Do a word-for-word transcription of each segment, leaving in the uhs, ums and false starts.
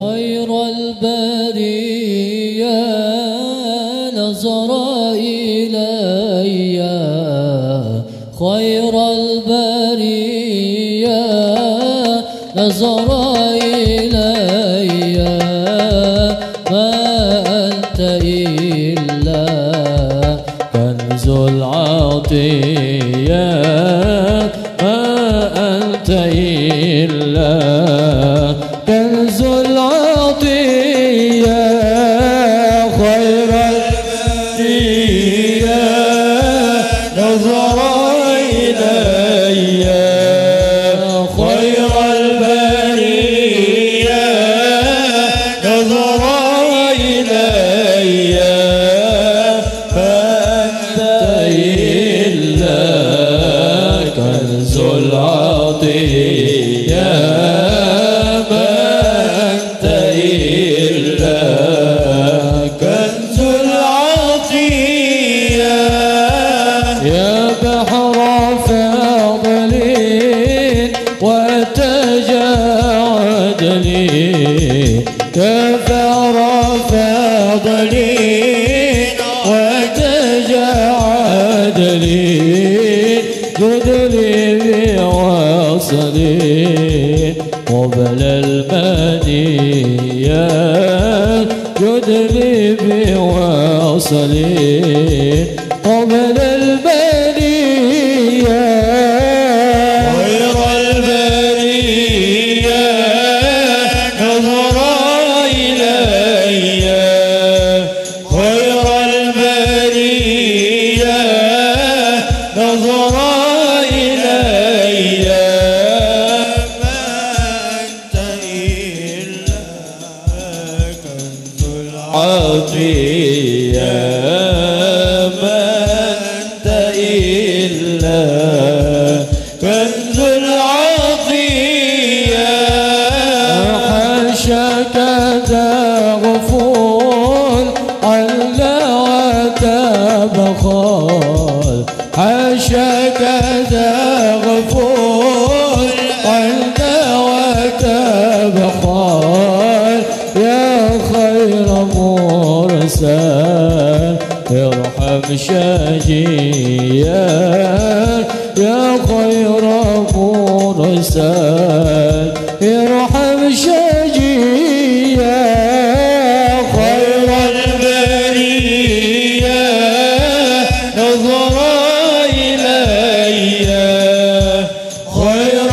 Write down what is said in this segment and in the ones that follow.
خير البرية نظر إلي، خير البرية نظر إلي، ما أنت إلا كنز العطية، ما أنت إلا كنز العطية، خير البرية نظر إلي، خير البرية نظر إلي، فأنت إلا كنز العطية، كثر فضلي وتجعد لي، جد لي بوصلي قبل المنية، جد لي بوصلي قبل المنية، خير البرية نظر إلي، خير البرية نظر إلي، ما أنت إلا كنز العطية، ما أنت إلا كنز العطية، حاشاك تغفل على وتبخل، حاشاك تغفل على وتبخل، يا خير مرسل ارحم شجيا، يا خير مرسل ارحم شجيا، خير البرية نظر إلي، خير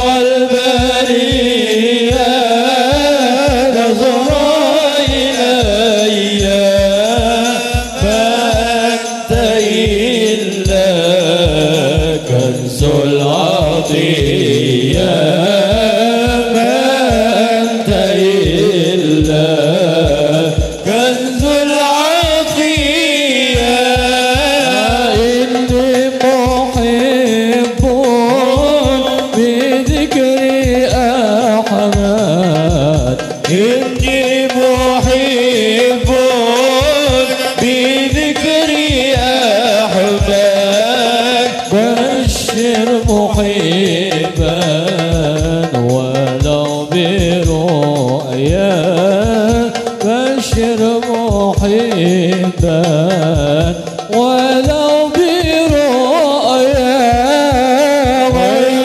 البرية نظر إلي، فأنت إلا كنز العطية، ما أنت إلا كنز العطية، إني محب بذكر أحمد، إني محب بذكر أحمد، بشر محبا ولو برؤيا، بشر محبا ولو برؤيا، خير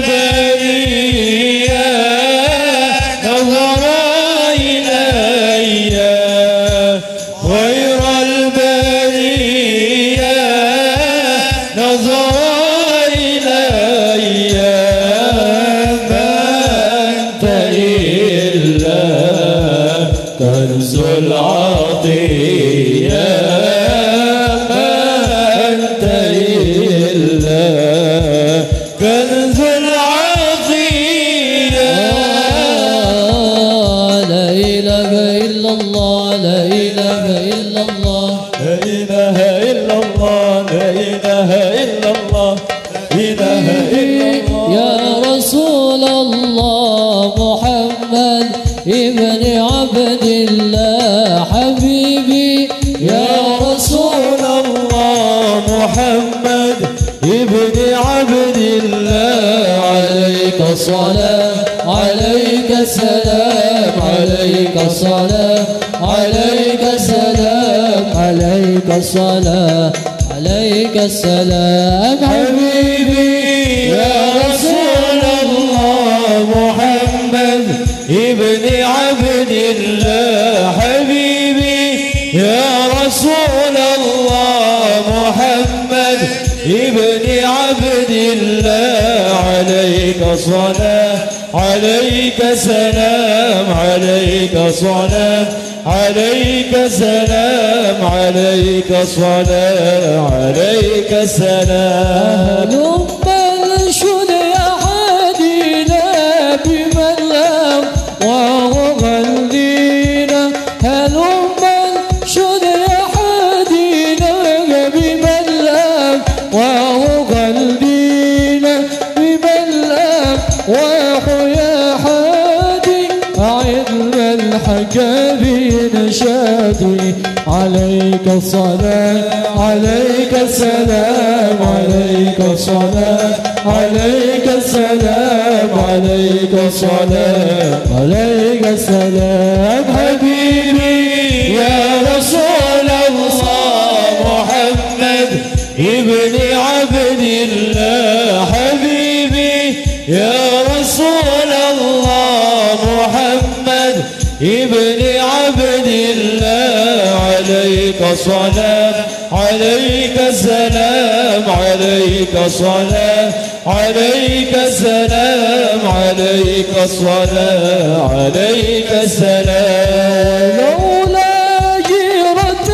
البرية نظر إلي، خير البرية نظر إلي، ما أنت إلا كنز العطية، ما أنت إلا كنز العطية، لا إله إلا الله، لا إله إلا الله، لا إله إلا الله، لا إله إلا الله، لا إله إلا الله، يا رسول الله محمد ابن عبد الله حبيبي، يا رسول الله محمد ابن عبد الله، عليك الصلاة عليك السلام، عليك الصلاة عليك السلام عليك الصلاة عليك السلام حبيبي يا رسول الله محمد ابن عبد الله حبيبي يا رسول الله محمد ابن عبد الله عليك صلاة عليك سلام عليك صلاة عليك سلام عليك صلاة عليك سلام انشد يا حدينا بمن لم وغلينا هلم انشد يا حدينا بمن لم وغلينا بمن لم وحيا حادي أعدنا الحكابين شادي عليك الصلاة عليك السلام عليك الصلاة عليك السلام عليك الصلاة عليك السلام حبيبي يا رسول الله محمد ابن عبد الله حبيبي يا رسول الله محمد ابن عبد الله عليك صلاة عليك سلام عليك صلاة عليك سلام عليك صلاة عليك سلام لولا جيرة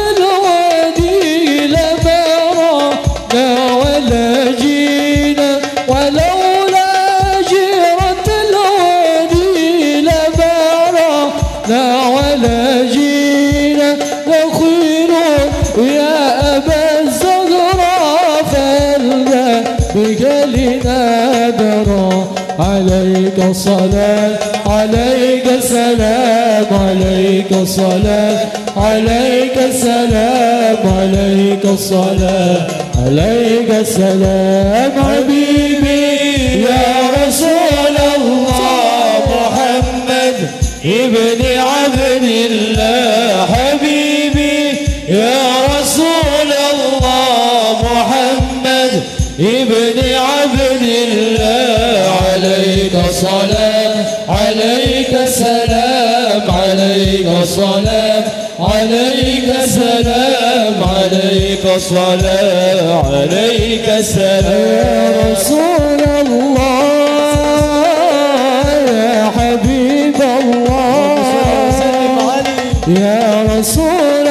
الوادي لما رانا ولا جينا ولولا جيرة الوادي لما رانا ولا جينا نخيل يا أبا الزهراء فلنا بجلنا درا عليك الصلاة عليك السلام عليك الصلاة عليك السلام عليك الصلاة عليك السلام حبيبي يا رسول الله محمد ابن عبد الله حبيبي يا رسول الله محمد ابن عبد الله عليك الصلاة عليك السلام عليك الصلاة عليك السلام عليك الصلاة عليك السلام يا رسول الله يا حبيب الله يا رسول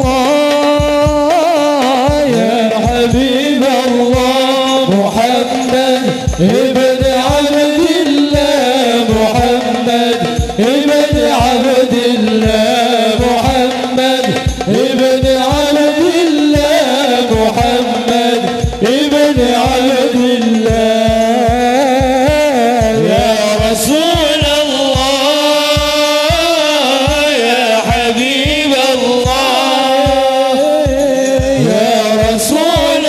الله يا حبيب الله محمد ابن عبد الله محمد ابن عبد الله محمد ابن عبد الله محمد ابن عبد الله يا رسول الله يا حبيب الله يا رسول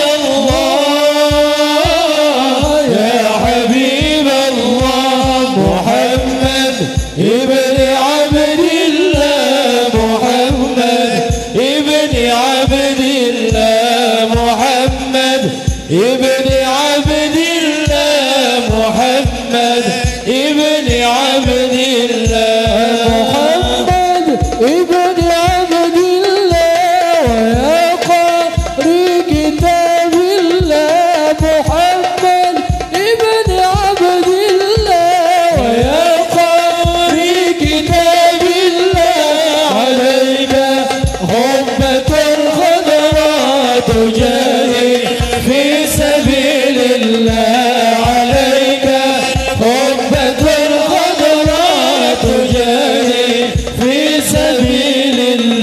الله يا حبيب الله محمد ابن عبد الله محمد ابن عبد الله محمد ابن عبد الله محمد ابن عبد الله محمد ابن عبد الله ويا قارئ كتاب الله محمد ابن عبد الله ويا قارئ كتاب الله عليك غبة خضراء تجاهد في سبيل الله عليك غبة خضراء تجاهد في سبيل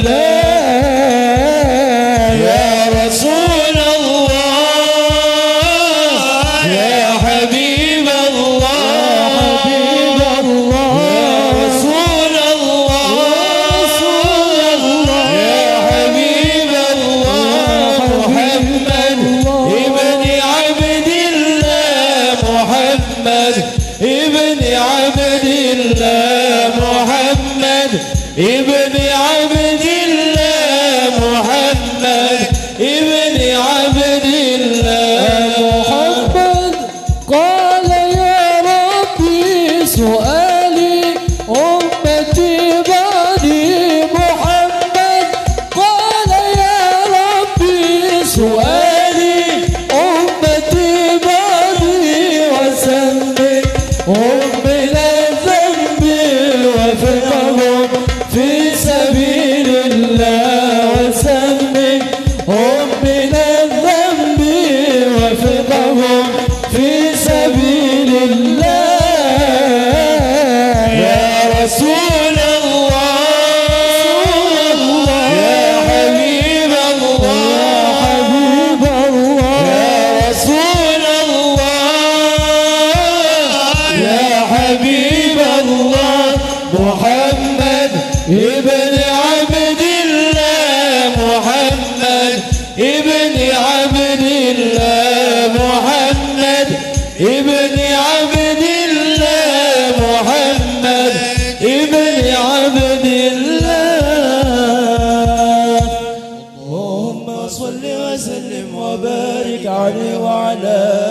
الله يا رسول الله يا حبيب الله حبيب الله يا رسول الله يا حبيب الله محمد ابن عبد الله محمد ابن عبد الله محمد قال يا ربي سؤالي أمتي بعدي محمد قال يا ربي سؤالي أمتي بعدي وسمي هم من الذنب وفقهم في سبيل الله وسمي هم من الذنب وفقهم في سبيل الله يا رسول الله يا حبيب الله حبيب الله يا رسول الله يا حبيب الله محمد ابن عبد الله محمد ابن عبد الله محمد ابن عبد الله محمد ابن عبد الله اللهم صل وسلم وبارك عليه وعلى